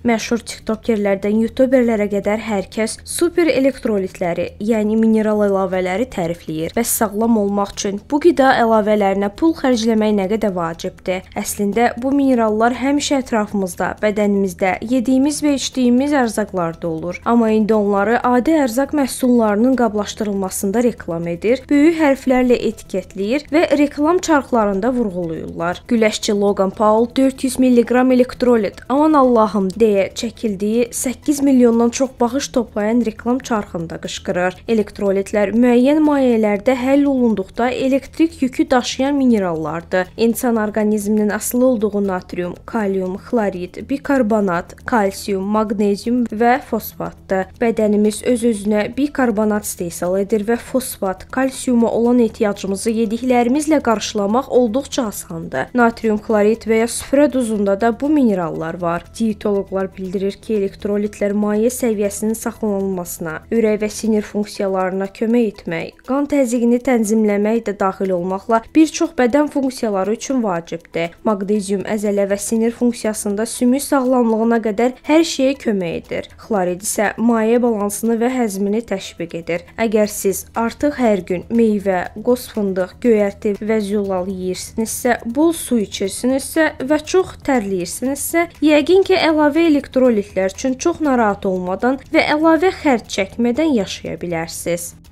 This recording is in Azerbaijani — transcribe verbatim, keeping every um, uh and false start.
Məşhur tiktokerlərdən youtuberlərə qədər hər kəs super elektrolitləri, yəni mineral əlavələri tərifləyir və sağlam olmaq üçün bu qida əlavələrinə pul xərcləmək nə qədər vacibdir. Əslində bu minerallar həmişə ətrafımızda, bədənimizdə, yediyimiz və içdiyimiz ərzaqlarda olur. Amma indi onları adi ərzaq məhsullarının qablaşdırılmasında reklam edir, böyük hərflərlə etiketləyir və reklam çarxlarında vurğulayırlar. Güləşçi Logan Paul dörd yüz milliqram elektrolit, aman Allahım deyə çəkildiyi səkkiz milyondan çox bağış toplayan reklam çarxında qışqırır. Elektrolitlər müəyyən mayelərdə həll olunduqda elektrik yükü daşıyan minerallardır. İnsan orqanizminin asılı olduğu natrium, kalium, xlorid, bikarbonat, kalsium, maqnezium və fosfatdır. Bədənimiz öz-özünə bikarbonat istehsal edir və fosfat, kalsiuma olan ehtiyacımızı yediklərimizlə qarşılamaq olduqca asandır. Natrium xlorid və ya süfrə duzunda da bu minerallar var. Dietoloqlar bildirir ki, elektrolitlər maye səviyyəsinin saxlanılmasına, ürək və sinir funksiyalarına kömək etmək, qan təzyiqini tənzimləmək də daxil olmaqla bir çox bədən funksiyaları üçün vacibdir. Maqnezium əzələ və sinir funksiyasında sümük sağlamlığına qədər hər şeyə kömək edir. Xlorid isə maye balansını və həzmini təşviq edir. Əgər siz artıq hər gün meyvə, qoz fındıq, göyərti və zülal yeyirsinizsə, bol su içirsinizsə və çox tərləyirsinizsə, yəqin ki, əlavə elektrolitlər üçün çox narahat olmadan və əlavə xərc çəkmədən yaşaya bilərsiniz.